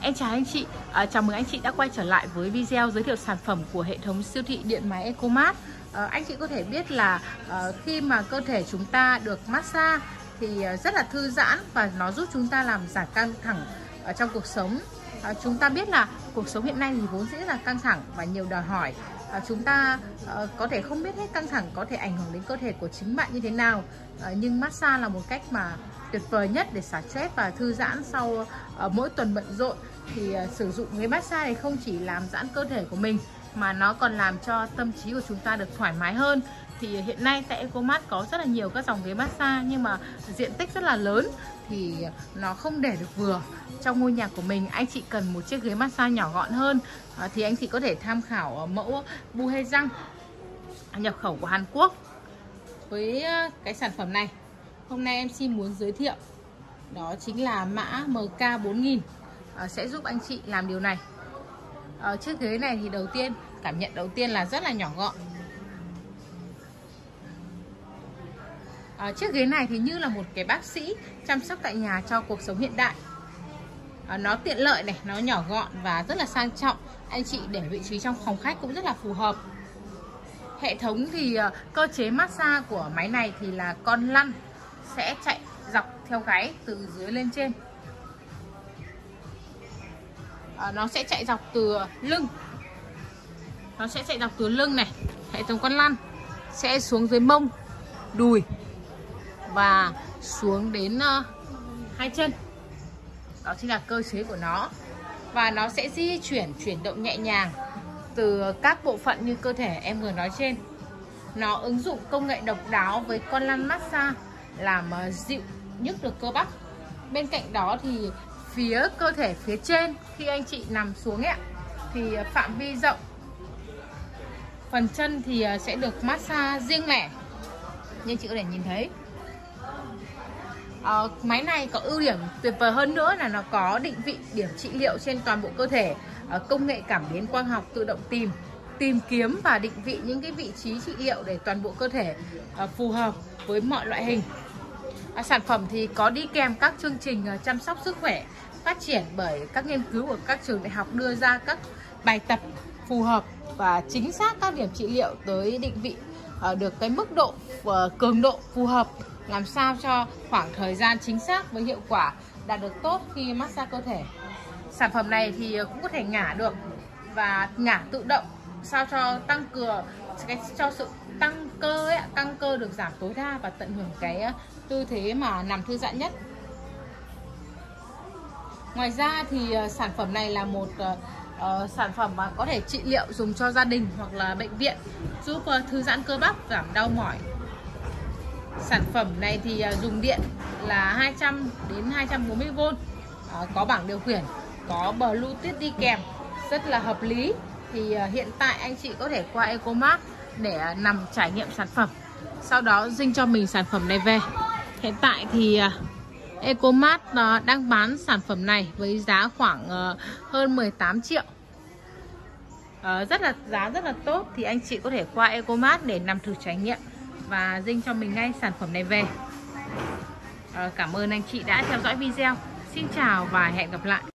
Em chào anh chị, chào mừng anh chị đã quay trở lại với video giới thiệu sản phẩm của hệ thống siêu thị điện máy Ecomat. Anh chị có thể biết là khi mà cơ thể chúng ta được massage thì rất là thư giãn và nó giúp chúng ta làm giảm căng thẳng ở trong cuộc sống. Chúng ta biết là cuộc sống hiện nay thì vốn dĩ là căng thẳng và nhiều đòi hỏi. Chúng ta có thể không biết hết căng thẳng có thể ảnh hưởng đến cơ thể của chính bạn như thế nào, nhưng massage là một cách mà tuyệt vời nhất để xả stress và thư giãn sau mỗi tuần bận rộn. Thì sử dụng cái massage này không chỉ làm giãn cơ thể của mình mà nó còn làm cho tâm trí của chúng ta được thoải mái hơn. Thì hiện nay tại Ecomat có rất là nhiều các dòng ghế massage, nhưng mà diện tích rất là lớn thì nó không để được vừa trong ngôi nhà của mình. Anh chị cần một chiếc ghế massage nhỏ gọn hơn thì anh chị có thể tham khảo mẫu Buhejang nhập khẩu của Hàn Quốc. Với cái sản phẩm này hôm nay em xin muốn giới thiệu đó chính là mã MK4000 sẽ giúp anh chị làm điều này. Chiếc ghế này thì cảm nhận đầu tiên là rất là nhỏ gọn. Chiếc ghế này thì như là một cái bác sĩ chăm sóc tại nhà cho cuộc sống hiện đại. Nó tiện lợi này, nó nhỏ gọn và rất là sang trọng. Anh chị để vị trí trong phòng khách cũng rất là phù hợp. Hệ thống thì cơ chế massage của máy này thì là con lăn sẽ chạy dọc theo gáy từ dưới lên trên. Nó sẽ chạy dọc từ lưng. Nó sẽ chạy dọc từ lưng này, hệ thống con lăn sẽ xuống dưới mông, đùi và xuống đến hai chân. Đó chính là cơ chế của nó. Và nó sẽ chuyển động nhẹ nhàng từ các bộ phận như cơ thể em vừa nói trên. Nó ứng dụng công nghệ độc đáo với con lăn massage làm dịu nhức được cơ bắp. Bên cạnh đó thì phía cơ thể phía trên khi anh chị nằm xuống ấy, thì phạm vi rộng. Phần chân thì sẽ được massage riêng lẻ như chị có thể nhìn thấy. Máy này có ưu điểm tuyệt vời hơn nữa là nó có định vị điểm trị liệu trên toàn bộ cơ thể, công nghệ cảm biến quang học tự động tìm kiếm và định vị những cái vị trí trị liệu để toàn bộ cơ thể phù hợp với mọi loại hình. Sản phẩm thì có đi kèm các chương trình chăm sóc sức khỏe phát triển bởi các nghiên cứu của các trường đại học, đưa ra các bài tập phù hợp và chính xác các điểm trị liệu tới định vị được cái mức độ cường độ phù hợp, làm sao cho khoảng thời gian chính xác với hiệu quả đạt được tốt khi massage cơ thể. Sản phẩm này thì cũng có thể ngả được và ngả tự động sao cho cho sự căng cơ được giảm tối đa và tận hưởng cái tư thế mà nằm thư giãn nhất. Ngoài ra thì sản phẩm này là một sản phẩm mà có thể trị liệu dùng cho gia đình hoặc là bệnh viện, giúp thư giãn cơ bắp, giảm đau mỏi. Sản phẩm này thì dùng điện là 200 đến 240V, có bảng điều khiển, có Bluetooth đi kèm, rất là hợp lý. Thì hiện tại anh chị có thể qua Ecomat để nằm trải nghiệm sản phẩm, sau đó dinh cho mình sản phẩm này về. Hiện tại thì Ecomat đang bán sản phẩm này với giá khoảng hơn 18 triệu. Giá rất là tốt, thì anh chị có thể qua Ecomat để nằm thử trải nghiệm và dinh cho mình ngay sản phẩm này về. Cảm ơn anh chị đã theo dõi video. Xin chào và hẹn gặp lại.